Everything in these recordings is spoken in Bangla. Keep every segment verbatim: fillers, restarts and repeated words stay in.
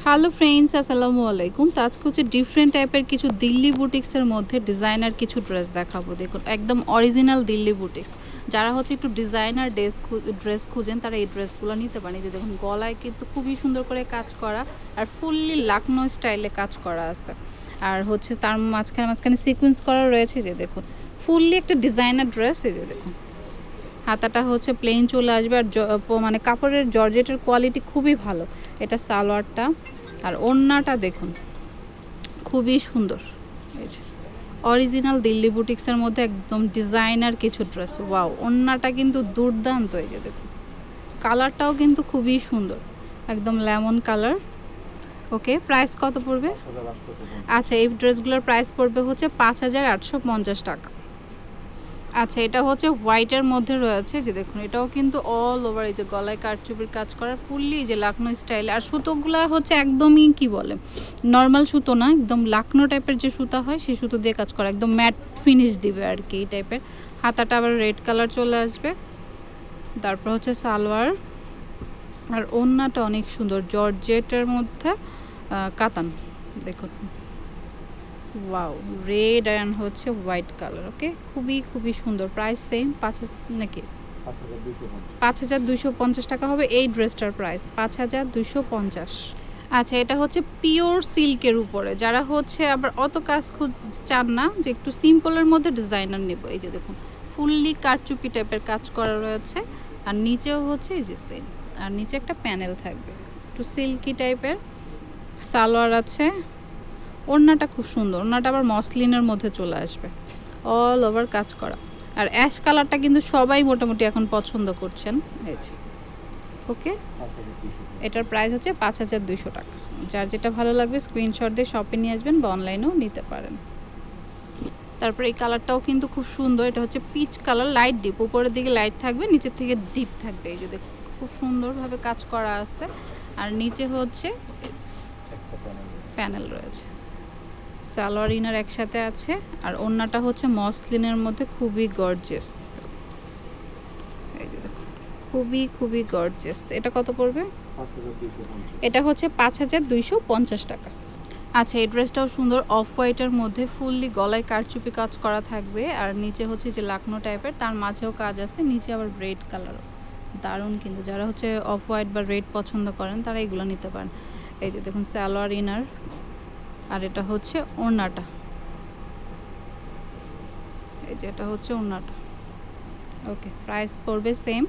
হ্যালো ফ্রেন্ডস, আসসালামু আলাইকুম। তো আজকে হচ্ছে ডিফারেন্ট টাইপের কিছু দিল্লি বুটিক্সের মধ্যে ডিজাইনার কিছু ড্রেস দেখাবো। দেখুন একদম অরিজিনাল দিল্লি বুটিক্স। যারা হচ্ছে একটু ডিজাইনার ড্রেস ড্রেস খুঁজেন তারা এই ড্রেসগুলো নিতে পারেন। যে দেখুন গলায় কিন্তু খুবই সুন্দর করে কাজ করা আর ফুললি লাকনো স্টাইলে কাজ করা আছে। আর হচ্ছে তার মাঝখানে মাঝখানে সিকোয়েন্স করা রয়েছে। যে দেখুন ফুললি একটা ডিজাইনার ড্রেস। এই যে দেখুন হাতাটা হচ্ছে প্লেন চলে আসবে আর মানে কাপড়ের জর্জেটের কোয়ালিটি খুবই ভালো। এটা সালোয়ারটা আর ওড়নাটা দেখুন খুবই সুন্দর। এই যে অরিজিনাল দিল্লি বুটিক্সের মধ্যে একদম ডিজাইনার কিছু ড্রেস। ওয়াও, ওড়নাটা কিন্তু দুর্দান্ত। এই যে দেখুন কালারটাও কিন্তু খুবই সুন্দর, একদম লেমন কালার। ওকে, প্রাইস কত পড়বে? আচ্ছা, এই ড্রেসগুলোর প্রাইস পড়বে হচ্ছে পাঁচ হাজার আটশো পঞ্চাশ টাকা। আচ্ছা, এটা হচ্ছে হোয়াইটের মধ্যে রয়েছে। যে দেখুন এটাও কিন্তু অল ওভার এই যে গলায় কারচুপির কাজ করা ফুললি যে লাকনো স্টাইল। আর সুতোগুলো হচ্ছে একদমই কি বলে নর্মাল সুতো না, একদম লাকনো টাইপের যে সুতা হয় সেই সুতো দিয়ে কাজ করা, একদম ম্যাট ফিনিশ দিবে আর কি এই টাইপের। হাতাটা আবার রেড কালার চলে আসবে। তারপর হচ্ছে সালোয়ার আর ওড়নাটা অনেক সুন্দর জর্জেটের মধ্যে কাতান। দেখুন ওয়াও, রেড অ্যান্ড হচ্ছে হোয়াইট কালার। ওকে, খুবই খুবই সুন্দর। প্রাইস সেম পাঁচ হাজার নাকি পাঁচ হাজার দুইশো পঞ্চাশ টাকা হবে এই ড্রেসটার প্রাইস, পাঁচ হাজার দুইশো পঞ্চাশ। আচ্ছা, এটা হচ্ছে পিওর সিল্কের উপরে। যারা হচ্ছে আবার অত কাজ খুব চান না, যে একটু সিম্পলের মধ্যে ডিজাইনার নেব, এই যে দেখুন ফুললি কারচুপি টাইপের কাজ করা রয়েছে আর নিচেও হচ্ছে এই যে সেম। আর নিচে একটা প্যানেল থাকবে একটু সিল্কি টাইপের। সালোয়ার আছে, ওড়নাটা খুব সুন্দর। ওড়নাটা আবার মসলিনের মধ্যে চলে আসবে, অল ওভার কাজ করা। আর অ্যাশ কালারটা কিন্তু সবাই মোটামুটি এখন পছন্দ করছেন। এই যে ওকে, এটার প্রাইস হচ্ছে পাঁচ হাজার দুইশো টাকা। যার যেটা ভালো লাগবে স্ক্রিনশট দিয়ে শপে নিয়ে আসবেন বা অনলাইনেও নিতে পারেন। তারপর এই কালারটাও কিন্তু খুব সুন্দর। এটা হচ্ছে পিচ কালার, লাইট ডিপ, উপরের দিকে লাইট থাকবে, নিচের থেকে ডিপ থাকবে। এই যে দেখুন খুব সুন্দরভাবে কাজ করা আছে আর নিচে হচ্ছে প্যানেল রয়েছে। সালোয়ার ইনার একসাথে আছে আর ওড়নাটা হচ্ছে মসলিনের মধ্যে খুবই গর্জিয়াস। এই যে দেখুন খুবই খুবই গর্জিয়াস। এটা কত পড়বে? এটা হচ্ছে পাঁচ হাজার দুইশো পঞ্চাশ টাকা। আচ্ছা, এই ড্রেসটাও সুন্দর, অফ হোয়াইটের মধ্যে ফুললি গলায় কারচুপি কাজ করা থাকবে আর নিচে হচ্ছে যে লাকনো টাইপের, তার মাঝেও কাজ আছে, নিচে আবার রেড কালারও দারুণ। কিন্তু যারা হচ্ছে অফ হোয়াইট বা রেড পছন্দ করেন তারা এগুলো নিতে পারেন। এই যে দেখুন সালোয়ার ইনার আর এটা হচ্ছে ওড়নাটা। এই যে এটা হচ্ছে ওড়নাটা। ওকে, প্রাইস পড়বে সেম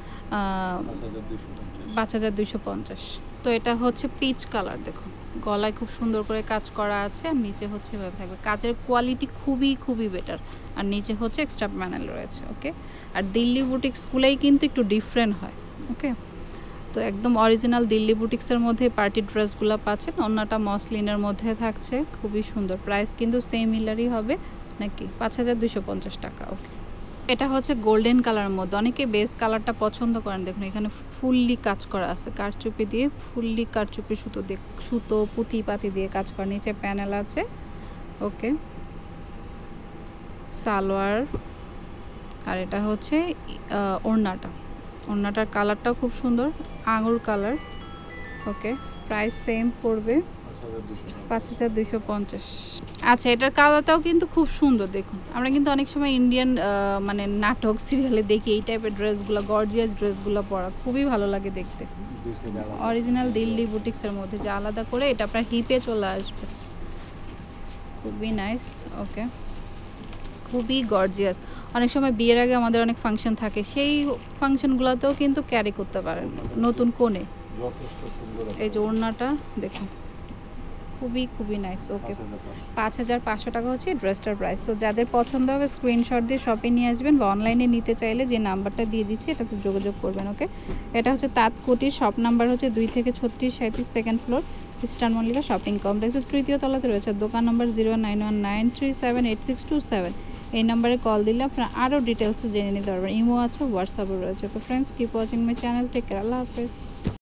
পাঁচ হাজার দুইশো পঞ্চাশ। তো এটা হচ্ছে পিচ কালার। দেখুন গলায় খুব সুন্দর করে কাজ করা আছে আর নিচে হচ্ছে এভাবে থাকবে। কাজের কোয়ালিটি খুবই খুবই বেটার আর নিচে হচ্ছে এক্সট্রা প্যানেল রয়েছে। ওকে, আর দিল্লি বুটিক্সগুলোই কিন্তু একটু ডিফারেন্ট হয়। ওকে, তো একদম অরিজিনাল দিল্লি বুটিক্সের মধ্যে পার্টি ড্রেসগুলো পাচ্ছেন। অন্যটা মসলিনের মধ্যে থাকছে, খুবই সুন্দর। প্রাইস কিন্তু সিমিলারই হবে নাকি, পাঁচ হাজার দুইশো পঞ্চাশ টাকা। ওকে, এটা হচ্ছে গোল্ডেন কালারের মধ্যে। অনেকে বেস কালারটা পছন্দ করেন। দেখুন এখানে ফুললি কাজ করা আছে কারচুপি দিয়ে, ফুললি কারচুপি সুতো দিয়ে, সুতো পুঁতি পাতি দিয়ে কাজ করা। নিচে প্যানেল আছে। ওকে, সালোয়ার আর এটা হচ্ছে ওড়নাটা। ওড়নাটার কালারটাও খুব সুন্দর, আঙুর কালার। ওকে, প্রাইস সেম পড়বে পাঁচ হাজার দুইশো পঞ্চাশ। আচ্ছা, এটার কালারটাও কিন্তু খুব সুন্দর। দেখুন আমরা কিন্তু অনেক সময় ইন্ডিয়ান মানে নাটক সিরিয়ালে দেখি এই টাইপের ড্রেসগুলো, গর্জিয়াস ড্রেসগুলো পরা খুবই ভালো লাগে দেখতে। অরিজিনাল দিল্লি বুটিক্সের মধ্যে যে আলাদা করে এটা আপনার হিপে চলে আসবে, খুবই নাইস। ওকে, খুবই গর্জিয়াস। অনেক সময় বিয়ের আগে আমাদের অনেক ফাংশন থাকে, সেই ফাংশনগুলোতেও কিন্তু ক্যারি করতে পারেন নতুন কোণে। এই যে ওড়নাটা দেখুন খুবই খুবই নাইস। ওকে, পাঁচ হাজার পাঁচশো টাকা হচ্ছে ড্রেসটার প্রাইস। সো যাদের পছন্দ হবে স্ক্রিনশট দিয়ে শপে নিয়ে আসবেন বা অনলাইনে নিতে চাইলে যে নাম্বারটা দিয়ে দিচ্ছি এটাতে যোগাযোগ করবেন। ওকে, এটা হচ্ছে তাঁতকুটির শপ নাম্বার হচ্ছে দুই থেকে ছত্রিশ সাঁত্রিশ, second floor, eastern Mallika shopping কমপ্লেক্সের তৃতীয় তলাতে রয়েছে দোকান নম্বর zero nine one nine three seven eight six two seven. এই নাম্বারে কল দিলে আপনারা আরও ডিটেলস জেনে নিতে পারবেন। ইমো আছে, হোয়াটসঅ্যাপও রয়েছে। তো friends, keep watching my channel, take care, আল্লাহ হাফেজ।